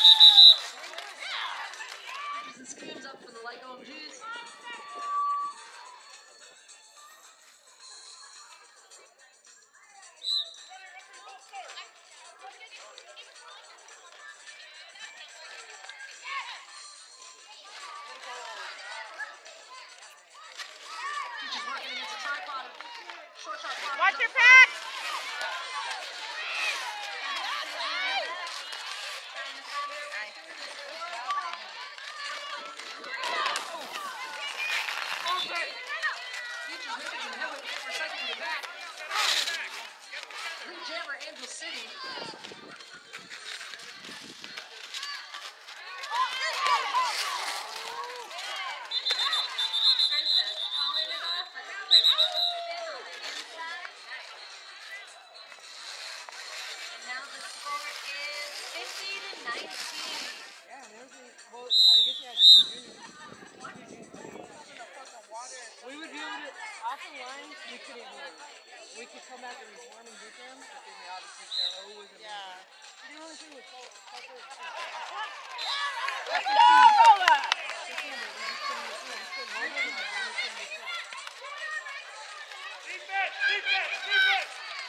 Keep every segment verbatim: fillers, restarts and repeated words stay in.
Peaches and Schemes up for the Like O M Gs. Peaches working against a tripod. Short shot block. Watch your pack! Peaches making some headway for a second to the back. Lead jammer, Angel City. Now the score is fifty to nineteen. Yeah, there's a, well, I guess you had two juniors. We would be able to, off the line, we couldn't move. We could come back and reform and beat them, but then they obviously, they're always a yeah. The only thing was so, so, so, so. Let's go! Defense! Defense! Defense!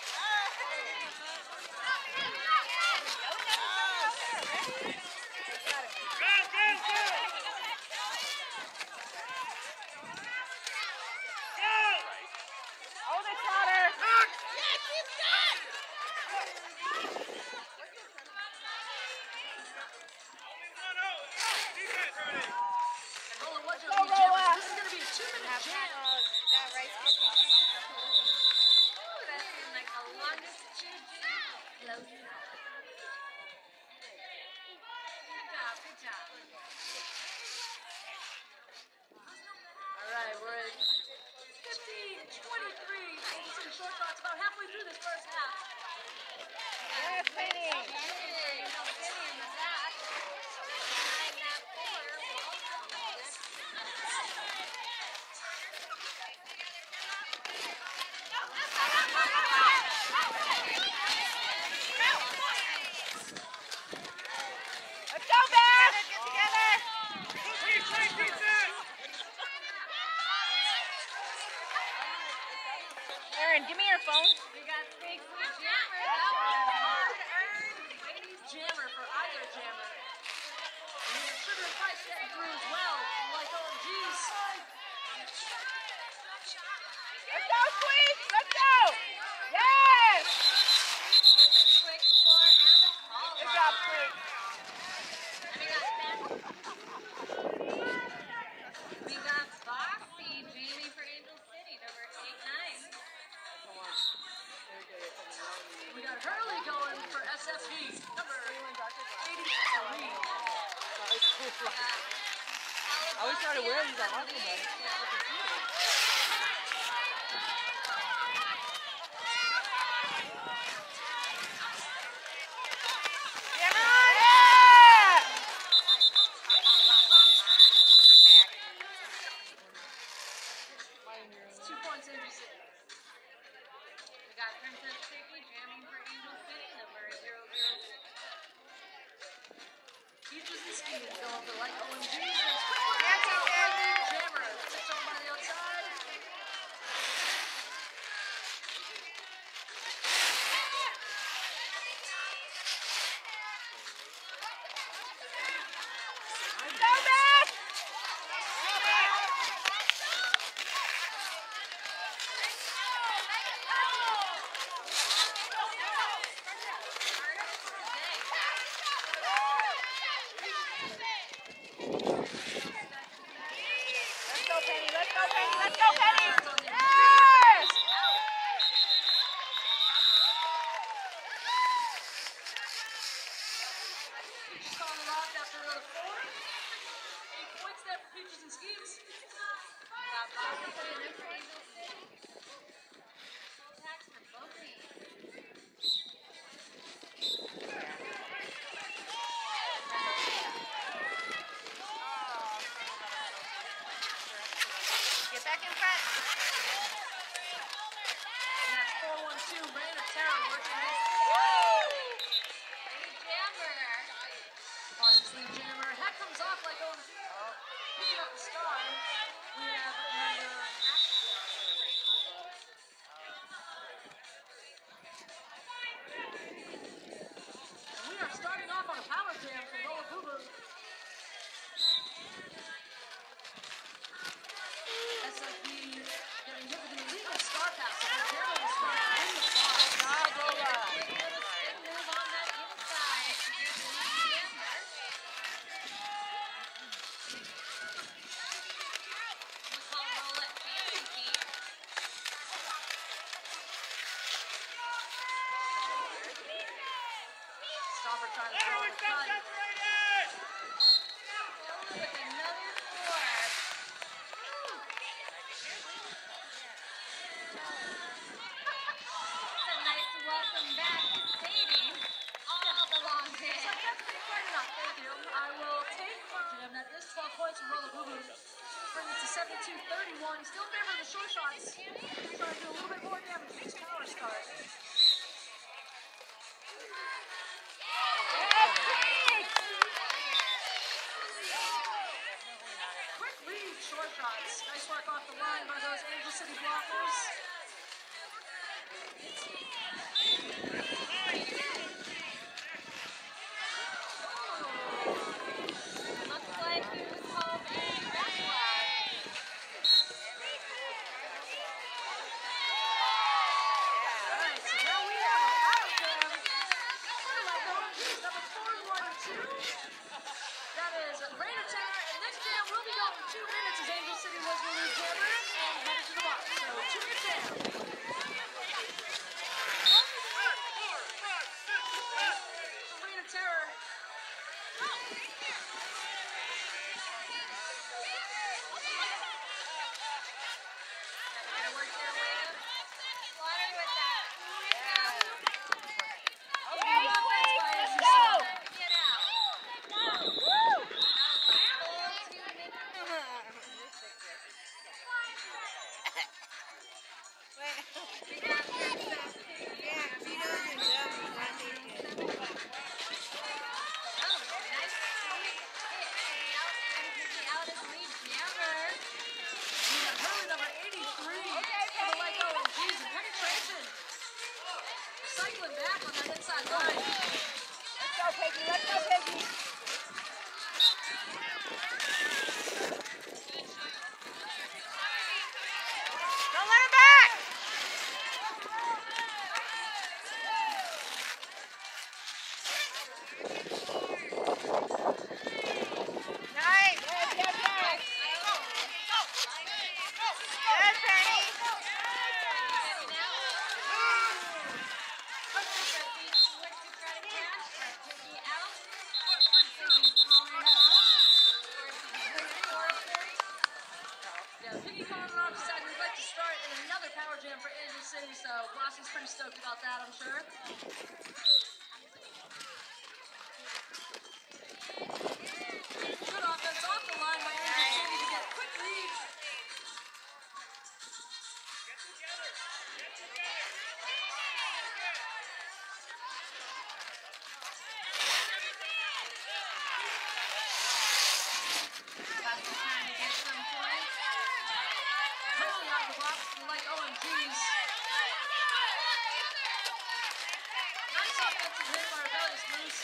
Alright, we're at fifteen twenty-three. Some short shots about halfway through this first half. Yes, Penny! Let's go, Beth! Get together! Aaron, give me your phone. We got big sweet jammer. That was hard earned. Ladies jammer for either jammer. And we have Sugar and Spice getting through as well. Like O M Gs. Let's go, Squeak! Let's go! Yes! With a quick score and a call. Good job, Squeak. And we got Ben. We got Boxy Jamie for Angel City, number eight nine. We got Hurley going for S F G. Number eighty-three. I always try to wear these on Aquaman. It's so fucking cute. Two points Angel City. We got Princess Sticky jamming for Angel City, number zero zero six. Peaches and Schemes going for Like O M Gs. That's out for the jammer. Six on by the outside. Go back! Let's go, Penny. Let's go, Penny. Let's go, Penny. Yes! Peaches on the lock after another four. Eight points there for Peaches and Schemes. Got Boxy Jammer for Angel City. Full packs for both teams. Get back in front. And that's four one two. Rain of Terror working it. Big jammer. On Crawford trying to draw the cut. With another four. It's a nice welcome back to Sadie. All the long So day. that's quite enough. Thank you. I will take Jim. That is twelve points from Rolla Boo Boo. Bring it to seventy-two thirty-one. Still in favor of the short shots. Trying to do a little bit more damage with this power start. Quick lead, short shots. Nice work off the line by those Angel City blockers. Looks like he was called a backslide. Alright, so now we have a power jam. For like O M Gs, number four one two. That is Rain of Terror, and this jam will be going for two minutes as Angel City was the lead jammer and headed to the box. So two minute jam. Rain of Terror. Gotta work their way up. Water with that. Good offense by Angel City. Get out. We got Hurley number eighty-three for the Lake O M Gs and penetration. Cycling back on that inside line. Let's go, Peggy. Let's go, Peggy. Don't let her back. Nice. Yes, yes, yes. Yes, Penny. Yeah, Piggy Colorado decided we'd like to start in another power jam for Angel City, so Glossy's pretty stoked about that, I'm sure. Good offense off the line by Angel City to get a quick lead. Hurley out of the box for like O M Gs. Nice offensive hit by Rebellious Moose.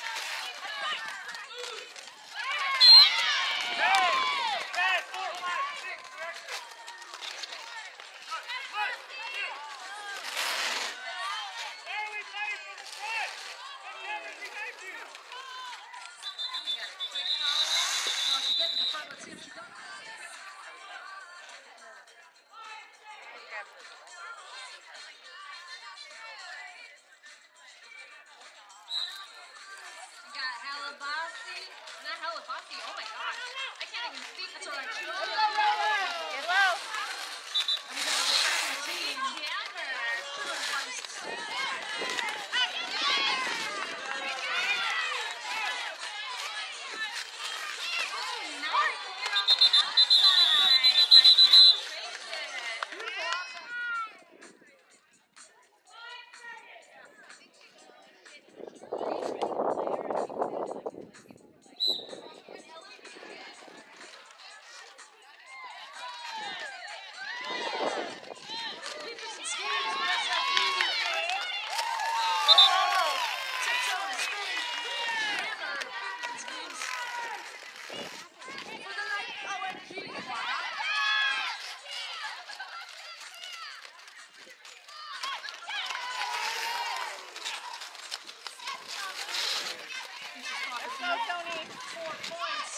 Glossie getting to the front, let's see if she does. We got Halabasi. Not Halabasi. Oh my gosh. I can't even speak. That's all right. She Jammer. was Get low. and we got number seventeen. Sugar Spice. Oh, nice. Clear off the outside by penetration. Beautiful offense. Peaches and Schemes for S F B. Tiptoe and spin. Hammer. Peaches and Schemes. For the night, O M G. Peaches Crawford Go, Tony. four points.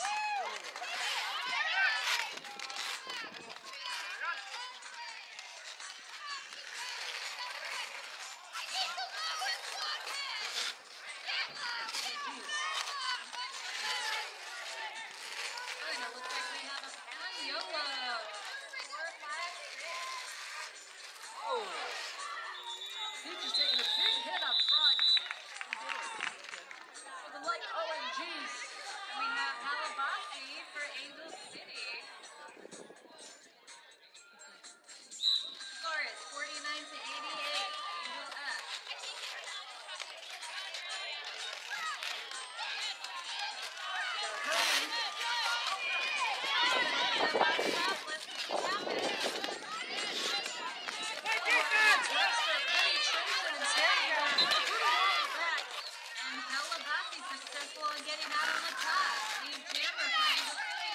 Helabasi successful in getting out on the top. Steve Jammer from Angel City.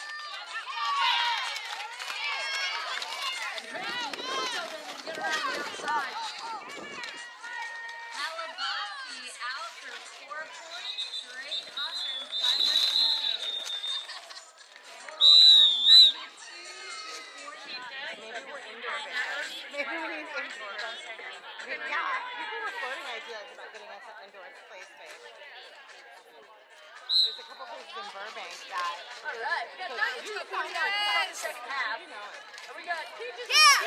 And Randy also didn't get around the outside. Helabasi out for four points. Great offense by her teammates. Total of ninety-two to forty-nine. Maybe we're indoor videos. Maybe we need indoor. Yeah, people were floating ideas about getting us an indoor play space. There's a couple places in Burbank that. All right, we got ninety-two to forty-nine in the second half. You know it. And we got Peaches. Yeah!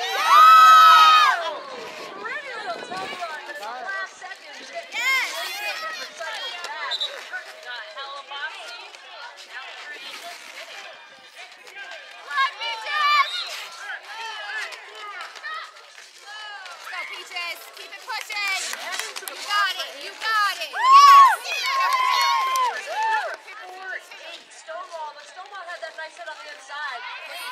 Really little tough run, but in the last second, just getting Yes! different cycles back. Got Helabasi out for Angel City. Come Peaches! Go, Peaches. Keep it pushing. You got it. You got it. Yes! Four, eight, Stonewall, but Stonewall had that nice hit on the inside.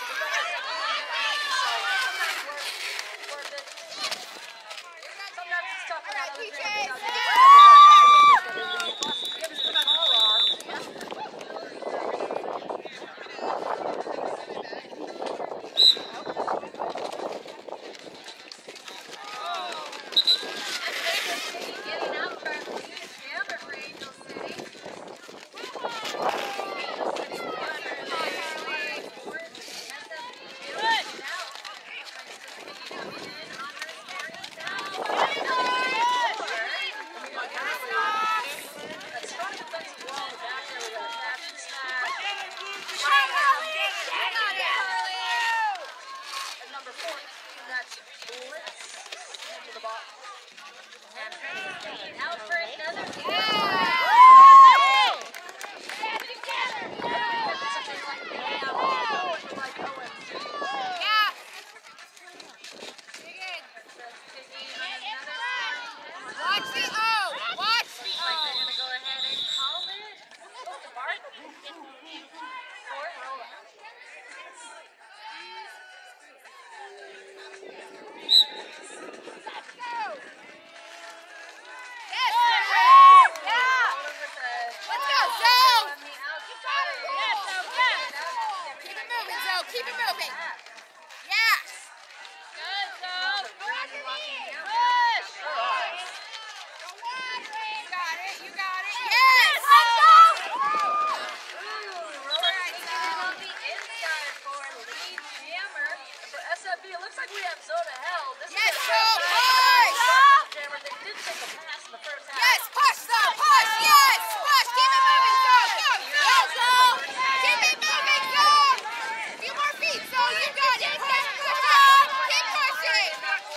Sometimes it's tough when All right, other Peaches. things Yeah! Getting out for Steve Jammer for Angel City. Angel City won her last league. S F B Jammer get out. Coming in on her scoring side. That strong defensive wall back there with a catch and smash. And number fourteen, that's Blitz into the box. And Princeton out for another Something like the A M O, like O M G. Yeah. Dig in. Taking another scoring hit. Watch the O. Watch the Like they're O. gonna go ahead and call it. Supposed to bark? Fourth. Let's go. Yes. Yeah. Let's go, Zoe. On the outside. Yes, Zoe, yes. Keep it moving, Zoe. Keep it moving. Yes. Good, Zoe. Go after me. Push. You got it. You got it. Yes. Let's go. On the inside for Lee Jammer. For S F B, it looks like we have zone of hell. This Yes, is Joe, a push! Jammer. They did take a pass in the first half. Yes, push, Zoe. Push. Yes. Push. Keep it moving, Zoe. Go. Go, Zoe. Keep it moving, Zoe. A few more feet, Zoe. You got it. Push, push up. Keep pushing.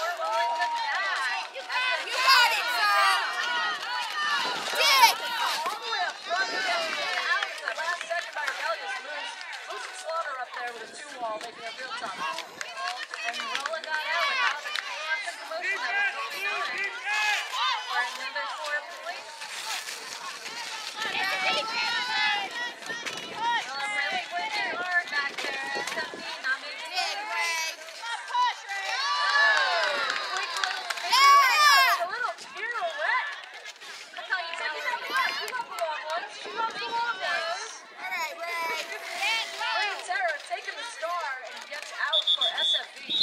You got it, Zoe. Dig. All the way up front, we got it out to the last second by Rebellious Moose. Moose and Slaughter up there with a two-wall, making it real tough. And Rolla got out without a offensive motion that was going on. For another four points. Well, really working hard back there. S F B not making Dig, it. Ray. Quick little Yeah. A little pirouette. That's how you take it out. She loves the long ones. She loves the long ones. All right, Ray. Ray Terror taking the star and gets out for S F B.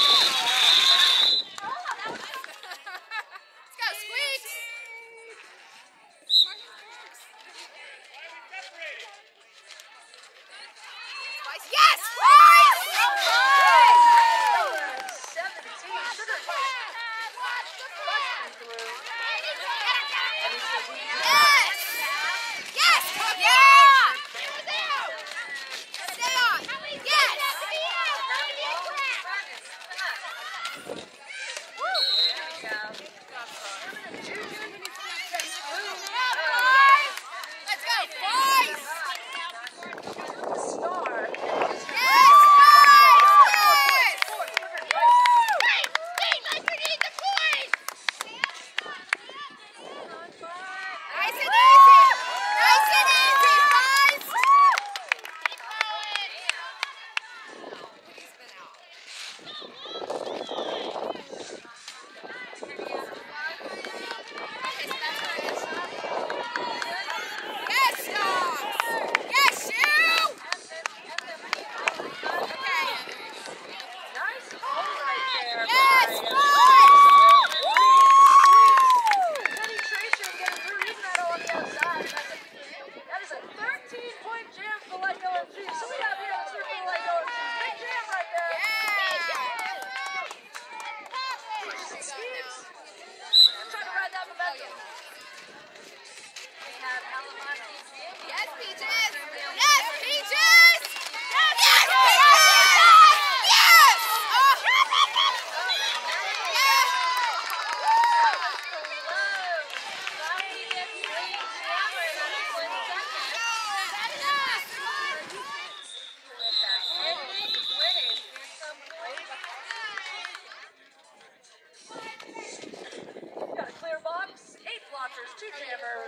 Let's go, Squeaks. Twice. Yes, twice. seventeen. Sugar Rush. Busting through. Yes. Yes. Yeah. Stay on. Yes. Let's go, boys. Star. Yes, guys. Yes. Nice and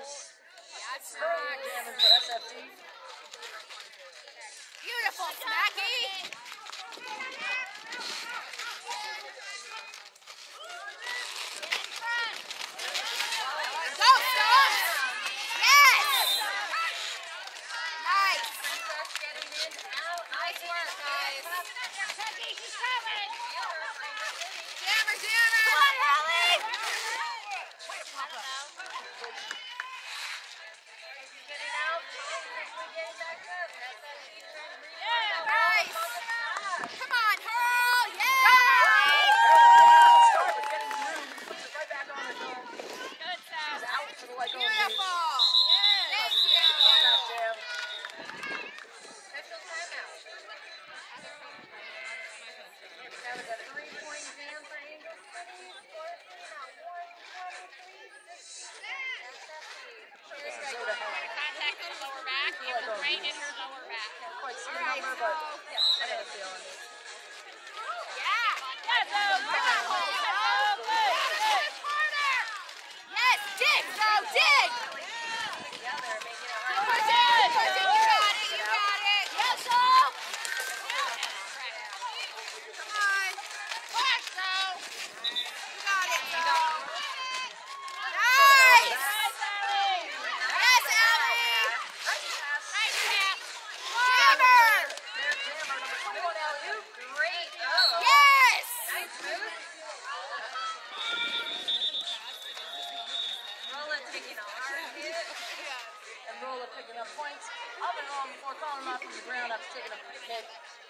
Flowers. Hurling jamming for S F G. Beautiful, Smacky. Go, Stone. Yes. Nice. Princess getting in, out. Nice work, guys. Kentucky, she's coming. Jammer, jammer. Come on, Hallie. Getting out. Quickly getting back up. That's that she's trying to bring it Yeah, back. nice. Come on, Hurl. Yeah. Start with getting the move. Puts it right back on her goal. Good pass. She's out for the like Beautiful. Thank you. Jam. Special timeout. That was a three-point jam for Angel City. Score came out one twenty-three sixty-six. Here's right Zoda has contact with the lower back. It was right in her lower back. Can't quite see the All right, number, but I got a feeling. Yeah. Yes, Go. Yes, dig, go, dig. Together, making it Push hard. it, push it. You got it, you got it. Yes, go. Come on. Push, go. You got it, go. Nice. Yes, Allie. Nice pass. Jammer. There's Jammer, number twenty-one, alley-oop. Great. Oh. Yes. Nice move. Rolla taking a hard hit. And Rolla picking up points. I've been wrong before calling him out from the ground after taking a hit.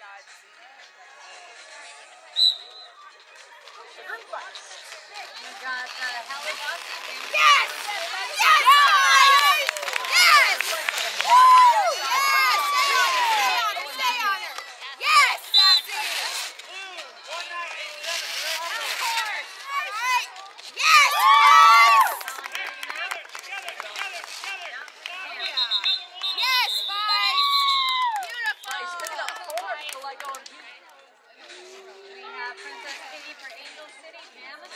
Sugar Flex. We've got uh, Hallie Boston. Yes. Yes. Yes. Woo. Yes. Stay on her. Stay on her. Yes, Sassy. All right. Yes. Yes, Vice. Beautiful. Nice, picking up four for Lego and P. We have Princess Katie for Angel City. Jamming.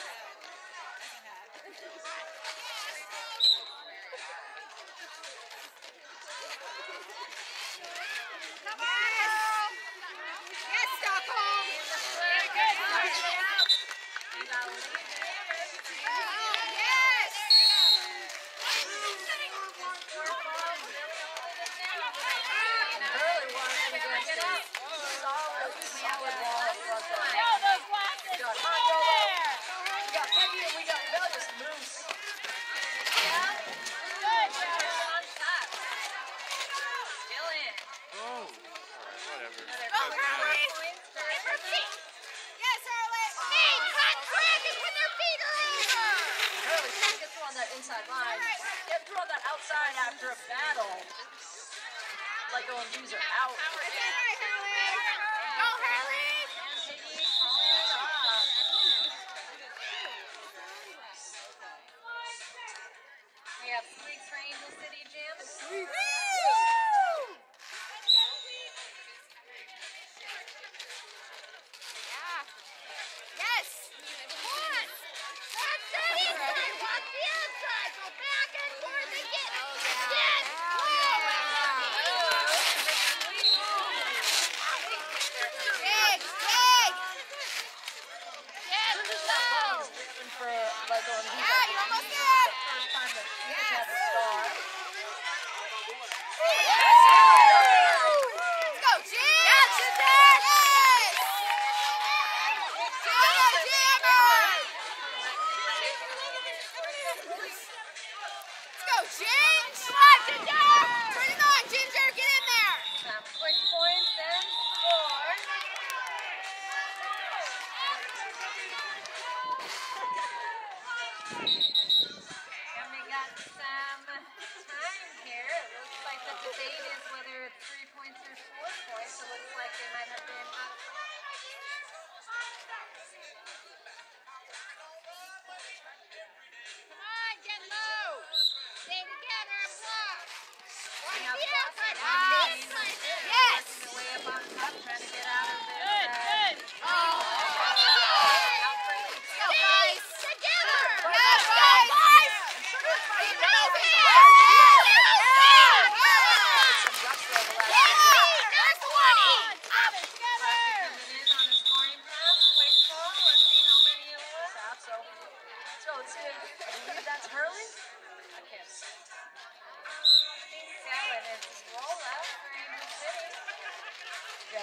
Come on. Yes, Stockholm. Very good. Starting it out. We got Lee Oh, yes. Early one against a solid, solid wall up front there. Throw those glasses. We got Hot Rolla, we got Peggy, and we got Rebellious Moose. Yeah. Good. On top. Still in. Oh, whatever. Another Go, four Hurley. points for Get her Princess. feet. Yes, Harley. Hey, hot crackers when their feet are over. Early, trying to get through on that inside line. Get through on that outside after a battle. Lego and B's are out. That's all right, Harley. Go, Harley. And Piggy calling it off. We have Squeaks for Angel City Jam. Woo! Yeah. Yes. Come on. That's it. Walk the outside. Go back and forth and get it. Yes. Big, big. Yes, go. For Lego and B's. Yeah, you're almost there. First time that he's Yes. had the star. Let's go, Jim. Yes, yes. Jammer, jammer. Let's go, Ginger. Come on, Ginger. Turn it on, Ginger. Get in there. Some quick points and score. And we got some time here. It looks like the debate is whether it's three points or four points. It looks like they might have been up. Come on, get low. Stay together and block. We have Yes. Boston Yes. working their way up on top, trying to get out of this. Good, good. Oh. Outbreak. Let's go, guys. Together. Yes, guys. Keep moving.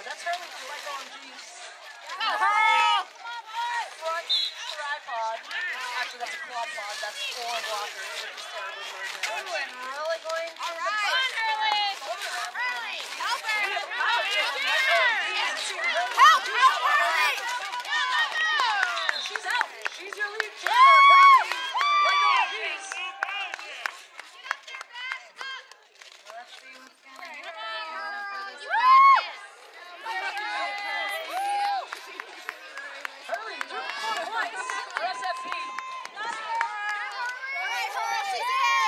That's Hurley from Like O M Gs. Go, Hurl! Front tripod. Actually, that's a quad pod. That's four blockers, which is terrible for a Ooh, damage. and Hurley going to All the right. front. Hurley! Hurley! Help her! Power jam. Like O M Gs. Help! Help, Hurley! She's out. She's your lead jammer. Hurley. Like O M Gs. Let's see what's going to happen for this You one. Hurley threw four points for S F B. All right, Hurl, she's in!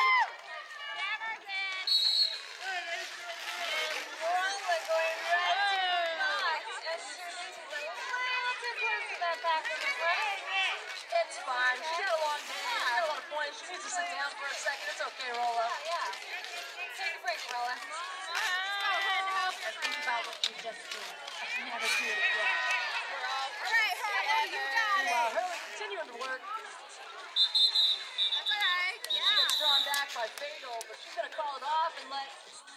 Moronga going right to the box. And Shirley's a little too close to that back in the front. It's fine. She had a long day. She had a lot of points. She needs to sit down for a second. It's okay, Rolla. Yeah. Take a break, Rolla. And think about what you just did. I can never do it again. All right, Hurl, you got Meanwhile, it! Hurley continuing to work. That's all right. She gets drawn back by Fatal, but she's going to call it off and let...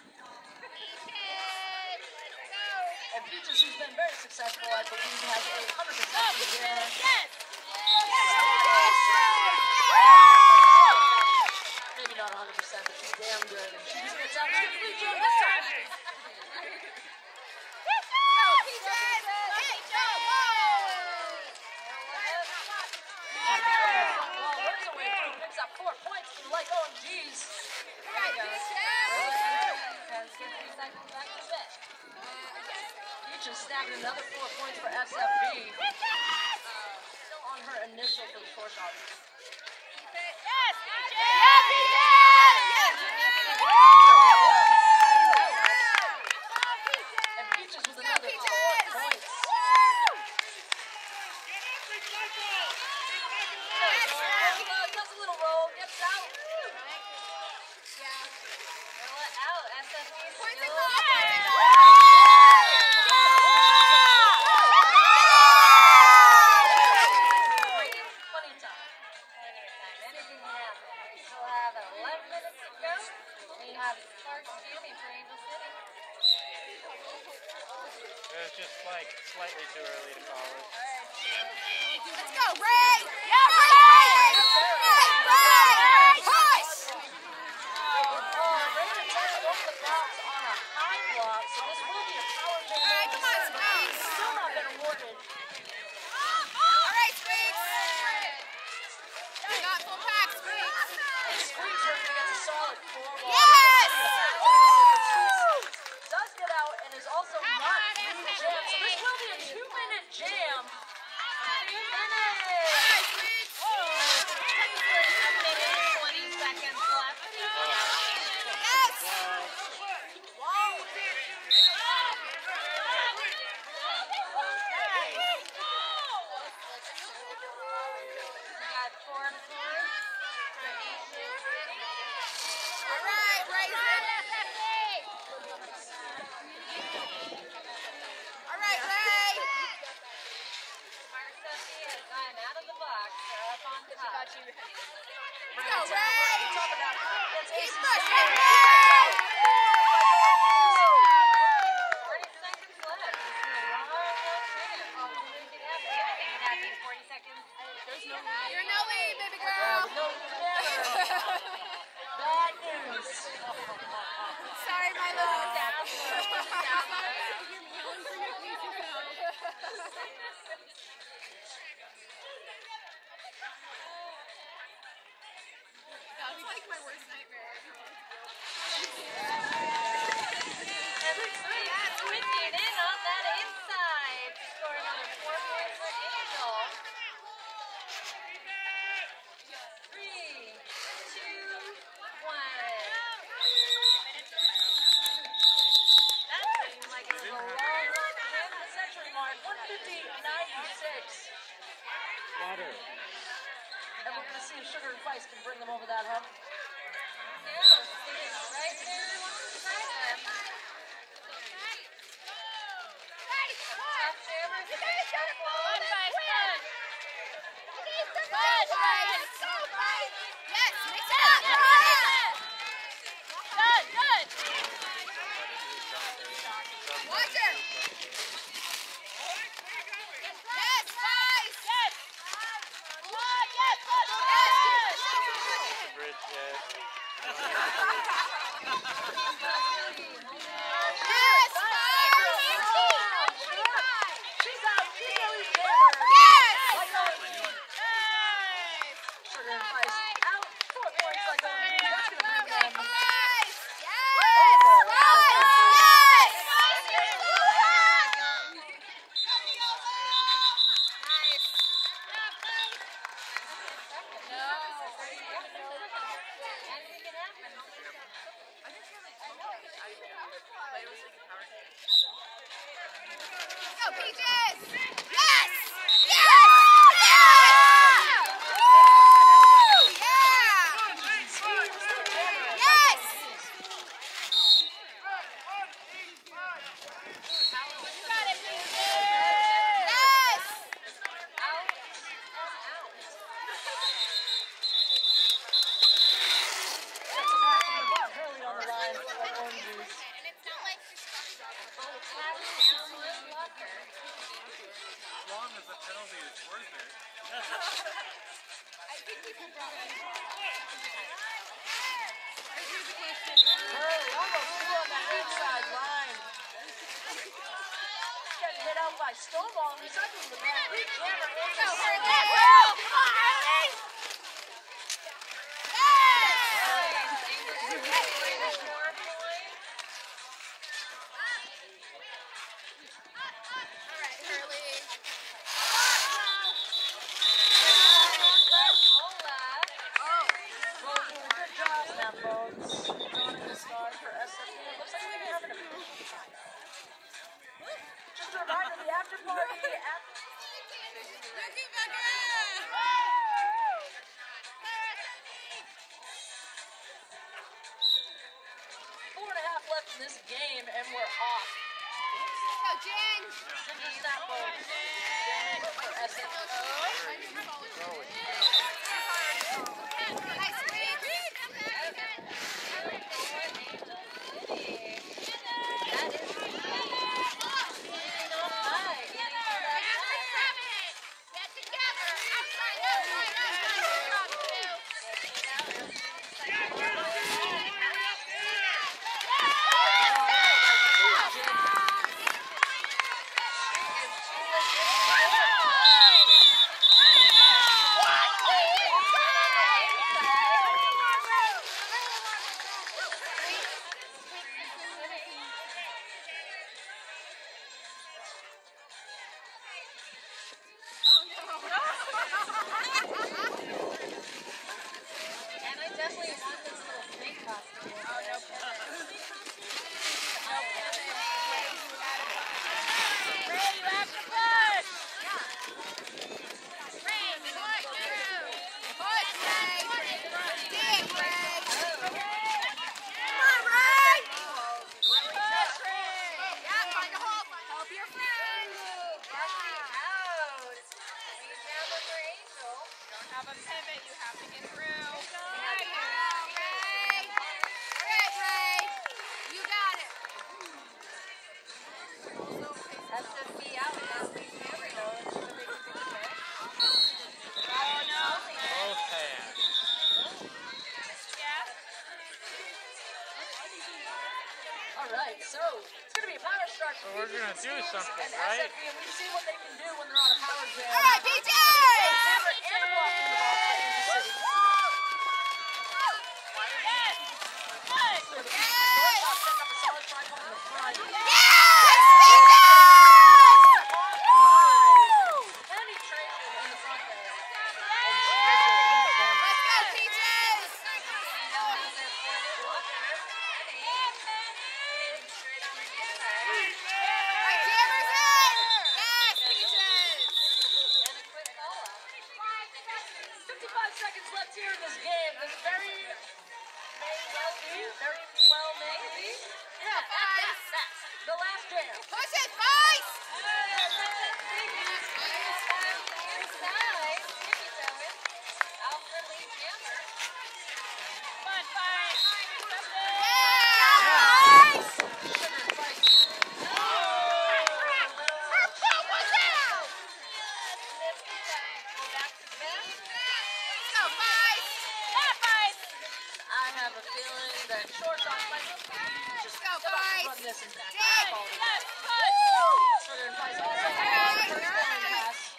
And Peaches, who's been very successful, I believe, has a one hundred percent lead here. Yes! Maybe not one hundred percent, but she's damn good. And she just gets out. She gets lead jam this time. Go, Peaches! Hey, go! Well, works her way through, picks up four points from Like O M Gs. All right, Peaches! Has fifty seconds back to bet. Peaches snagging another four points for S F B. Still on her initial for the course out. Yes, Peaches! Yeah, Peaches! And Peaches with another Peaches! four points. Uh, does a little roll, gets out. Rolla out. S F B Points still and up goal, there. points and Plenty of time. Plenty of time. Anything can happen. We still have eleven minutes to go. We have Clark's Beauty for Angel City. It was just like slightly too early to call it. Let's go, Ray! Yeah, Ray! Ray! Ray! Push! Oh, Raven turns over the box on a high block, so this will be a power jam. All right, come on, Squeaks. Still not been awarded. All right, Squeaks. We got full pack, Squeaks. And Squeaks Raven gets a solid four ball. Yes! Does get out and is also not lead jam, so this will be a two-minute jam. Two minutes. All right, Squeaks. A minute, twenty seconds left. Yes! We got four points for Angel City. All right, Raisin. All right, Ray. Mark Sophie has gone out of the box. They're up on top. Let's go, Raven turns Ray. over the top of that. Gets Keep aces pushing, there. Ray. forty seconds left. This is a long, long game. Anything can happen. Anything can happen in forty seconds. There's no lead. You're no lead, baby Yeah, girl. we know jammer. Bad news. Sorry, my love. That's like my worst nightmare. And Sweet switching in on that inside. Score another four points for Angel. Three, two, one. That seems like it was a long, long time. The century mark, one fifty ninety-six. Water. And we're going to see if Sugar and Spice can bring them over that hump. She's out. She's really jammer. Yes! Like going Sugar and Spice out. Four points like going That's going to bring them. Yes! Yes! Yes! Go, Peaches! Yes! Yes! Yeah! Woo! Yeah! Yes! You got it, Peaches! Yes! That's a match in the bar. Hurley on the line for the orange juice. And it's not like As long as the penalty is worth it. Hurley almost threw on that inside line. Getting hit out by Stonewall. Recycling the ball. Hammer in Go, the Hurley! center. Come on, Hurley! Well, doing a good job, Snap Bones. Donning the star for S F P. It looks like they're having a just a reminder, the after party after four and a half left in this game, and we're off. Go, Jen! Ginger Snap Bones. Jen for S F P. Nice screen! Get together! And I definitely want this little snake costume. Oh, no Ray, you have to push! Ray, push through! Push, Ray! Dig, Ray! Come on, Ray! Push, Ray! Yeah, find a hole. Help your friend! Don't have a pivot. You have to get through. Good girl, Ray! All right, Ray. You got it. S F B out now. Please never know. It's gonna make a big effect. Oh, no. Both hands. Yeah. All right, so it's going to be a power strike. So we're gonna do something, and right? S F B, and we see what they can do when they're on a power jam. All right, P J! Hammer and a block in the ball for Kansas City. Yes! Good! So the Yes! shortstop setting up a solid triangle in the front. Yes! P J! Penetration in the front there. Let's go, P J! All right, jammers in! Yes, P J! fifty-five seconds left here in this game. This very may well be, very well may be. Yeah, that's, that's the last jam. Push it, Vice! Come on, Vice! Yeah! Vice! Let's go, Vice! Yeah, Vice! I have a feeling getting the shortstop, like, just Go, step up and Bryce. run this and back. Dig. Quality. Southern Price also had the first throwing pass.